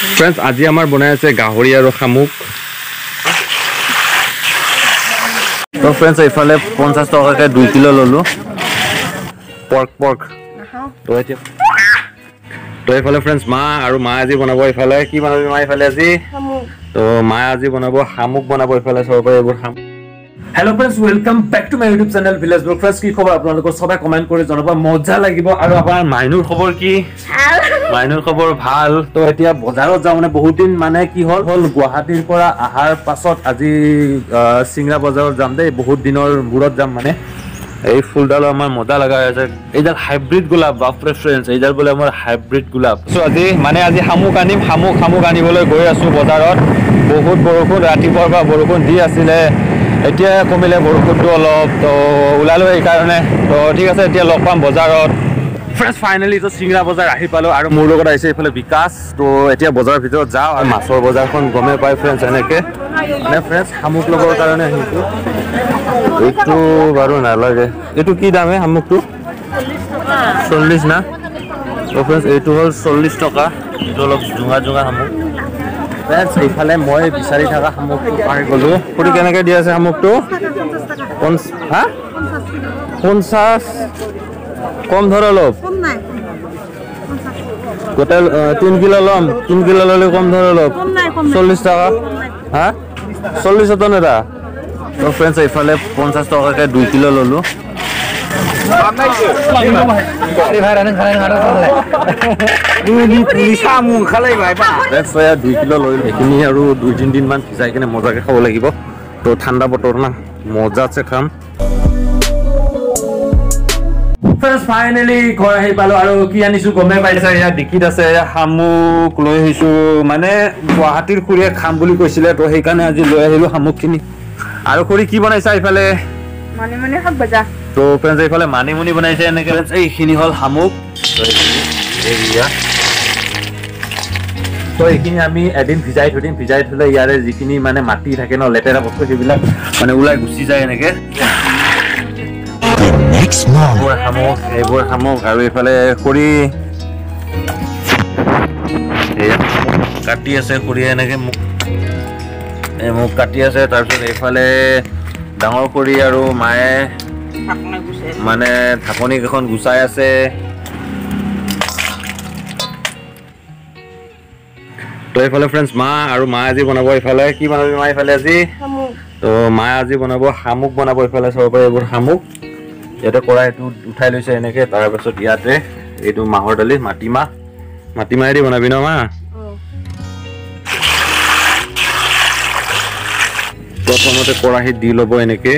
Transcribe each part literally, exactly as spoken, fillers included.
friends आज आमार बनाई आछे गाहरी और शामुक तो फ्रेंड्स इफाले पचास टकाके दुई किलो ललो पर्क पर्क तो एति तो इफाले फ्रेंड्स मा और मा আজি बनाबो इफाले की बनाबी मा इफाले আজি शामुक तो मा আজি बनाबो शामुक बनाबो इफाले सब एबोर शामुक hello friends welcome back to my YouTube channel village vlog friends की खबर आपनलोक सबे कमेंट কৰি জনাবা মজা লাগিব আৰু আপোনাৰ মাইনুৰ খবৰ কি মাইনুৰ খবৰ ভাল তো এতিয়া বজাৰত যাও মানে বহুত দিন মানে কি হল হল গুৱাহাটীৰ পৰা আহাৰ পাছত আজি সিংৰা বজাৰত যাম দে বহুত দিনৰ মুৰত যাম মানে এই ফুলডাল আমাৰ মজা লাগা আছে এইডাল হাইব্রিড গোলাপ বাপৰে ফ্ৰেন্ডস এইডাল বলে আমাৰ হাইব্রিড গোলাপ সো আজি মানে আজি শামুক আনিম শামুক শামুক আনিবলৈ গৈ আছো বজাৰত বহুত বৰষুণ ৰাতিপুৱাৰ পৰা বৰষুণ দি আছিল এতিয়া কমিলে বৰষুণটো অলপ তো উলালো এই কাৰণে তো ঠিক আছে এতিয়া লগ পাম বজাৰত ফ্ৰেন্ডস ফাইনালি তো সিংৰা বজাৰ আহি পালো আৰু মোৰ লগত আহিছে ইফালে বিকাশ তো এতিয়া বজাৰৰ ভিতৰত যাও আৰু মাছৰ বজাৰখন গমে পাই ফ্ৰেন্ডস এনেকে মানে ফ্ৰেন্ডস শামুক লগৰ কাৰণে আহিছো এইটো বাৰু নালাগে এইটো কি দামে শামুকটো চল্লিশ না তো ফ্ৰেন্ডস এইটো হল চল্লিশ টকা এইটো অলপ জুঙা জুঙা শামুক फ्रेंड्स इफाले মই বিচাৰি থাকা শামুকটো পাই গলো পুৰি কেনেকৈ দি আছে শামুকটো হা পঞ্চাশ কম ধৰ অলপ কম নাই গোটেই তিন কিলো লম তিন কিলো ললে কম ধৰ অলপ চল্লিশ টাকা হা চল্লিশ তো নেদা তো फ्रेंड्स इफाले পঞ্চাশ টাকাকে দুই কিলো ললো এই ভাই রান খালে নাড়া খালে দুই পুলিশ শামুক খালে ভাই বা দেখছ ইয়া দুই কিলো লৈ এখিনি আৰু দুই তিন দিন মান ভিজাই কিনে মজাকে খাব লাগিব তো ঠান্ডা বতৰ না মজা আছে খাম फ्रेंड्स फाइनली ঘৰ আহি পালো আৰু কি আনিছো গমে পাইছা ইয়া ডিকিত আছে শামুক লৈ আহিছো মানে গুৱাহাটীৰ খুৰিয়ে খাম বুলি কৈছিলে তো সেই কাৰণে আজি লৈ আহিলো শামুকখিনি আৰু খুৰি কি বনাইছা ইফালে মানিমুনি শাক ভাজা তো फ्रेंड्स ইফালে মানিমুনি বনাইছে এনেকে এইখিনি হল শামুক এৰিয়া তো এইখিনি আমি এদিন ভিজাই থৈ দিম ভিজাই থলে ইয়াৰে যিখিনি মানে মাটি থাকে ন লেতেৰা বস্তু সেইবিলাক মানে ওলাই গুচি যায় এনেকে নেক্সট মন শামুক এইবোৰ শামুক আৰু ইফালে খৰি এয়া কাটি আছে খৰি এনেকে এই মুখ কাটি আছে তাৰপিছত এইফালে ডাঙৰ খৰি আৰু মায়ে মানে ঢাকনি এখন গুচাই আছে তো এইফালে फ्रेंड्स মা আৰু মা আজি বনাব ইফালে কি বনাবি মা ইফালে আজি শামুক তো মা আজি বনাব শামুক বনাব ইফালে সব এইবোৰ শামুক ইয়াতে কড়াইটো উঠাই লৈছে এনেকে তাৰ পাছত ইয়াতে এইটো মাহৰ দালি মাটিমাহ মাটিমাহেদি বনাবি ন মা প্ৰথমতে কড়াইত দি ল'ব এনেকে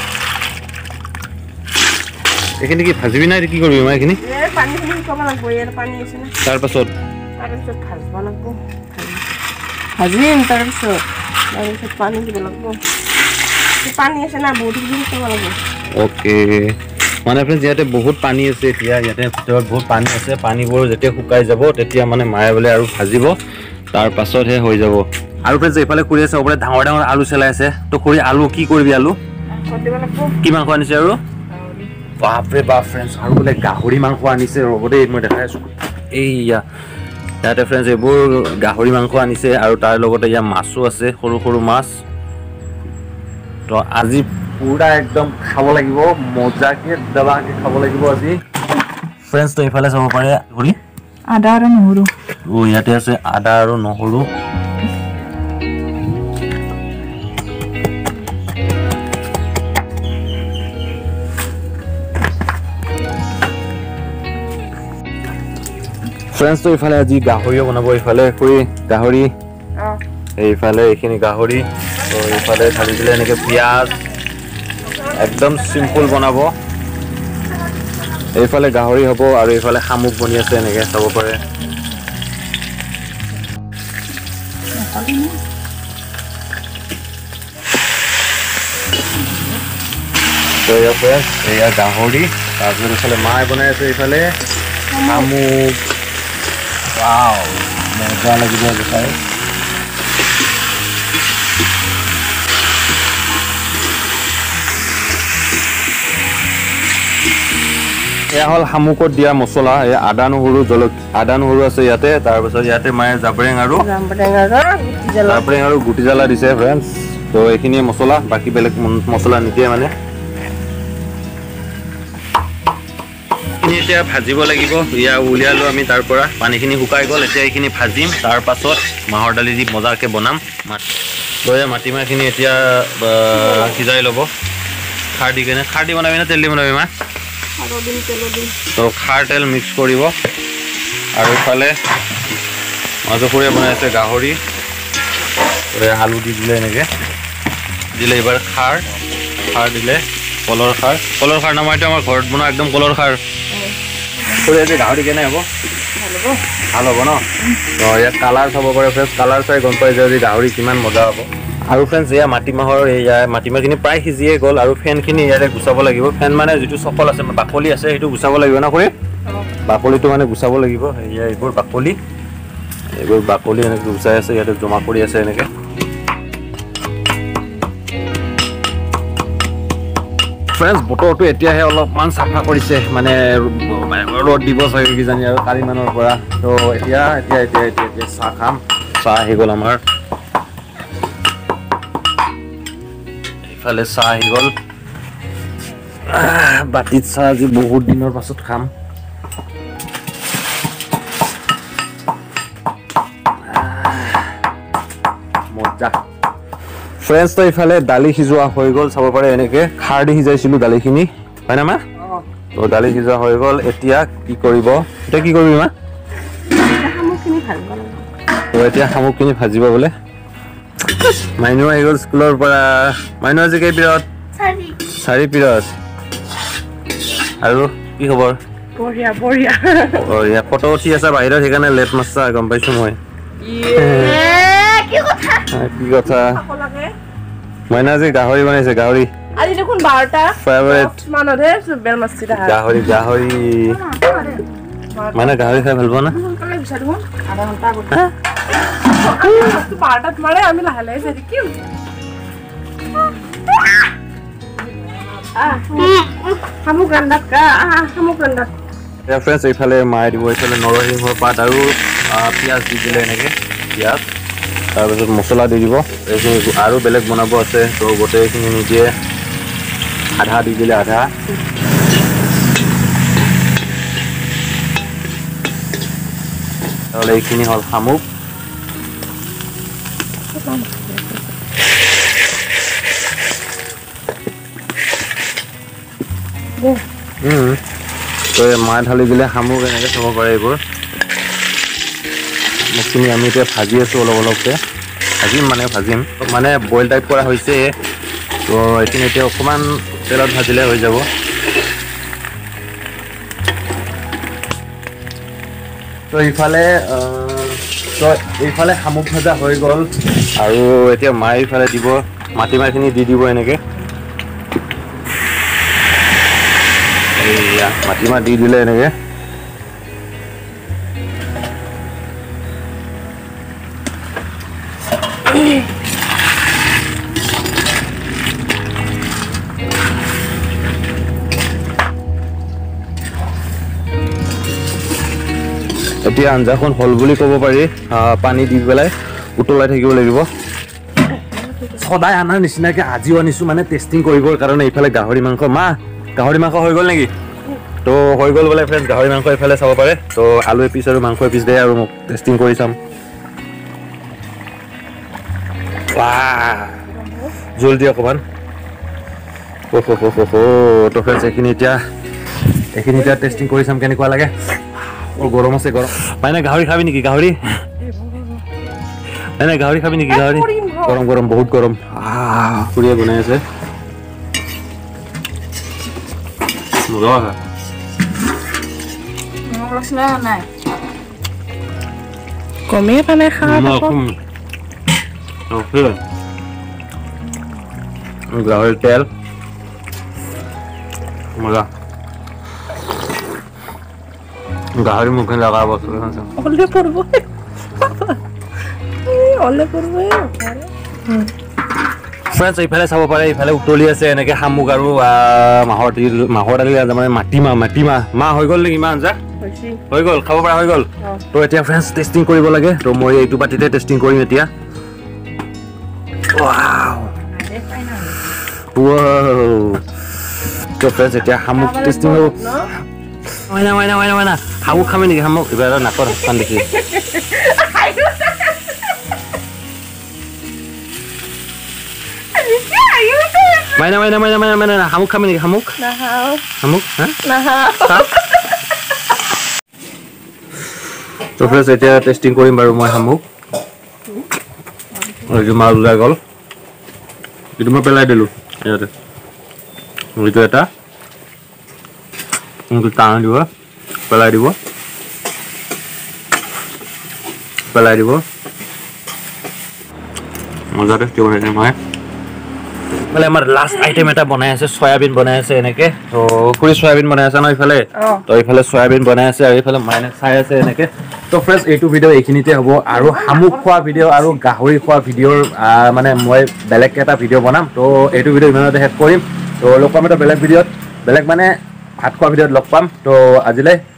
এখিনি কি ভাজিবি না কি কৰিবি মা এখিনি এ পানী খিনি কম লাগব ইয়াৰ পানী আছে না তাৰ পাছত তাৰ পাছত ভাজব লাগব ভাজিম তাৰ পাছত তাৰ পাছত পানী দিব লাগব পানী আছে না বহুত দিন কম লাগব ওকে মানে फ्रेंड्स ইয়াতে বহুত পানী আছে এতিয়া ইয়াতে ভিতৰত বহুত পানী আছে পানীবোৰ যেতিয়া শুকাই যাব তেতিয়া মানে মায়ে বলে আৰু ভাজিব তাৰ পাছত হে হৈ যাব আৰু फ्रेंड्स ইফালে কৰি আছে ওপৰে ডাঙৰ ডাঙৰ আলু চলাই আছে তো কৰি আলু কি কৰিবি আলু দিব লাগব কি মাংস আনিছে আৰু বাপৰে বাপ फ्रेंड्स আৰু বলে গাহৰি মাংস আনিছে ৰবদে মই দেখাই আছো এইয়া ইয়াতে फ्रेंड्स এইবোৰ গাহৰি মাংস আনিছে আৰু তাৰ লগতে ইয়া মাছও আছে সৰু সৰু মাছ তো আজি পুৰা একদম খাব লাগিব মজাকে দবাকে খাব লাগিব আজি फ्रेंड्स তো ইফালে চাব পাৰে কৰি আদা আৰু নহৰু ও ইয়াতে আছে আদা আৰু নহৰু फ्रेंड्स তো ইফালে আজি গাহৰিও বনাব ইফালে কৰি গাহৰি এইফালে এইখিনি গাহৰি তো ইফালে ঢালি দিলে এনেকে পিয়াজ একদম সিম্পল বনাব এইফালে গাহৰি হ'ব আৰু এইফালে শামুক বনি আছে এনেকে চাব পাৰে তো ইয়া फ्रेंड्स এয়া গাহৰি তাৰপিছত এইফালে মায়ে বনাই আছে এইফালে শামুক वाओ मजा लगी है खाए এয়া হ'ল শামুকত দিয়া মছলা এই আদা নহৰু জলকীয়া আদা নহৰু আছে ইয়াতে তাৰপিছত ইয়াতে মায়ে জাবৰেং আৰু জাবৰেং আৰু গুটি জ্বালা দিছে ফ্ৰেণ্ডছ তো এইখিনিয়ে মছলা বাকী বেলেগ মছলা নিদিয়ে মানে এইখিনি এতিয়া ভাজিব লাগিব ইয়া উলিয়ালো আমি তাৰ পৰা পানীখিনি শুকাই গ'ল এতিয়া এইখিনি ভাজিম তাৰ পাছত মাহৰ দালি দি মজাকে বনাম লৈ মাটিমাহখিনি এতিয়া সিজাই ল'ব খাৰ দি কেনে খাৰ দি বনাবি না তেল দি বনাবি মা তো খাৰ তেল মিক্স কৰিব আৰু ইফালে মাজপুৰীয়া বনাই আছে গাহৰি আলু দি দিলে এনেকৈ দিলে এইবাৰ খাৰ খাৰ দিলে কলৰ খাৰ কলৰ খাৰ নাম এইটো আমাৰ ঘৰত বনোৱা একদম কলৰ খাৰ যে গাহৰি কেনে হ'ব ভাল হ'ব ন তো ইয়াত কালাৰ চাব পাৰে ফ্ৰেণ্ডছ কালাৰ চাই গম পাই যে গাহৰি কিমান মজা হ'ব আৰু ফ্ৰেণ্ডছ এয়া মাটিমাহৰ এয়া মাটিমাহখিনি প্ৰায় সিজিয়ে গ'ল আৰু ফেনখিনি ইয়াতে গুচাব লাগিব ফেন মানে যিটো চকল আছে বাকলি আছে সেইটো গুচাব লাগিব না খুৰী বাকলিটো মানে গুচাব লাগিব এয়া এইবোৰ বাকলি এইবোৰ বাকলি এনেকৈ গুচাই আছে ইয়াতে জমা কৰি আছে এনেকৈ ফ্ৰেণ্ডছ বতৰটো এতিয়াহে অলপমান চাফা কৰিছে মানে ৰ'দ দিব চাগে কিজানি আৰু কালি মানৰ পৰা তো এতিয়া এতিয়া এতিয়া এতিয়া এতিয়া চাহ খাম চাহ আহি গ'ল আমাৰ এইফালে চাহ আহি গ'ল বাতিত চাহ আজি বহুত দিনৰ পাছত খাম মজা ফ্ৰেণ্ডছ তো ইফালে দালি সিজোৱা হৈ গ'ল চাব পাৰে এনেকৈ খাৰ দি সিজাইছিলোঁ দালিখিনি হয় না মা তো দালি সিজোৱা হৈ গ'ল এতিয়া কি কৰিব এতিয়া কি কৰিবি মা তো এতিয়া শামুকখিনি ভাজিব বোলে মাইনু আহি গ'ল স্কুলৰ পৰা মাইনু আজি কেই পিৰিয়ড চাৰি পিৰিয়ড আৰু কি খবৰ বঢ়িয়া বঢ়িয়া বঢ়িয়া ফটো উঠি আছা বাহিৰত সেইকাৰণে লেট মাৰছা গম পাইছোঁ মই কি কথা মাইনা আজি গাহৰি বনাইছে গাহৰি আজি দেখোন বাৰটা ফেভাৰিট মানহে বেল মাছছি দা গাহৰি গাহৰি মানে গাহৰি খাই ভাল পোৱা না আধা ঘণ্টা আগত বাৰটা তোমাৰে আমি লাহে লাহে যাই দেখিম শামুক ৰান্ধাত কা শামুক ৰান্ধাত ফ্ৰেণ্ডছ এইফালে মায়ে দিব এইফালে নৰসিংহৰ পাত আৰু পিঁয়াজ দি দিলে এনেকৈ পিঁয়াজ তাৰপিছত মছলা দি দিব এইখিনি আৰু বেলেগ বনাব আছে তো গোটেইখিনি নিদিয়ে আধা দি দিলে আধা তাহলে এইখিনি হ'ল শামুক তো মায়ে ঢালি দিলে শামুক এনেকৈ চাব পাৰে এইবোৰ মুখখিনি আমি এতিয়া ভাজি আছোঁ অলপ অলপকৈ ভাজিম মানে ভাজিম মানে বইল টাইপ কৰা হৈছে তো এইখিনি এতিয়া অকণমান তেলত ভাজিলে হৈ যাব তো ইফালে তো এইফালে শামুক ভাজা হৈ গ'ল আৰু এতিয়া মায়ে ইফালে দিব মাটিমাহখিনি দি দিব এনেকৈ এইয়া মাটিমাহ দি দিলে এনেকৈ এতিয়া আঞ্জাখন হ'ল বুলি ক'ব পাৰি পানী দি পেলাই উতলাই থাকিব লাগিব সদায় আনাৰ নিচিনাকৈ আজিও আনিছোঁ মানে টেষ্টিং কৰিবৰ কাৰণে এইফালে গাহৰি মাংস মা গাহৰি মাংস হৈ গ'ল নেকি তো হৈ গ'ল বোলে ফ্ৰেণ্ডছ গাহৰি মাংস এইফালে চাব পাৰে তো আলু এপিচ আৰু মাংস এপিচ দিয়ে আৰু মোক টেষ্টিং কৰি চাম জলদি অকণমান অ' হ হ হ তো ফ্ৰেণ্ডছ এইখিনি এতিয়া এইখিনি এতিয়া টেষ্টিং কৰি চাম কেনেকুৱা লাগে অ' গৰম আছে গৰম মানে গাহৰি খাবি নেকি গাহৰি নাই নাই গাহৰি খাবি নেকি গাহৰি গৰম গৰম বহুত গৰম খুৰীয়ে বনাই আছে কমে পালে গাহৰি তেল মজা গাহৰি মুখে লগাব অলে পড়ব অলে পড়ব ফ্ৰেণ্ডছ এইফালে চাব পাৰে এইফালে উতলি আছে এনেকৈ শামুক আৰু মাহৰ তিল মাহৰ দালি মানে মাটিমাহ মাটিমাহ মাহ হৈ গ'ল নেকি ইমান আঞ্জা হৈ গ'ল খাব পৰা হৈ গ'ল তো এতিয়া ফ্ৰেণ্ডছ টেষ্টিং কৰিব লাগে তো মই এইটো বাতিতে টেষ্টিং কৰিম এতিয়া ৱাও ৱাও তো ফ্ৰেণ্ডছ এতিয়া শামুক টেষ্টিং হ'ব মাইনা মাইনা মাইনা মাইনা শামুক খামে নেকি শামুক এইবাৰ নাকৰ কাণ দেখি মাইনা মাইনা মাইনা মাইনা মাইনা শামুক খামে নেকি শামুক শামুক হা তো ফ্ৰেণ্ডছ এতিয়া টেষ্টিং কৰিম বাৰু মই শামুক এইটো মাল ওলাই গ'ল এইটো মই পেলাই দিলোঁ ইয়াতে এইটো এটা টান দিব পেলাই দিব পেলাই দিব মজা টেষ্টি বনাইছে মই মানে আমাৰ লাষ্ট আইটেম এটা বনাই আছে সয়াবিন বনাই আছে এনেকে তো খুৰি সয়াবিন বনাই আছে ন ইফালে তো ইফালে সয়াবিন বনাই আছে আৰু ইফালে মাইনে চাই আছে এনেকে তো ফ্ৰেণ্ডছ এইটো ভিডিঅ' এইখিনিতে হ'ব আৰু শামুক খোৱা ভিডিঅ' আৰু গাহৰি খোৱা ভিডিঅ'ৰ মানে মই বেলেগকৈ এটা ভিডিঅ' বনাম তো এইটো ভিডিঅ' ইমানতে শেষ কৰিম তো লগ পাম এটা বেলেগ ভিডিঅ'ত বেলেগ মানে ভাত খোৱা ভিডিঅ'ত লগ পাম তো আজিলৈ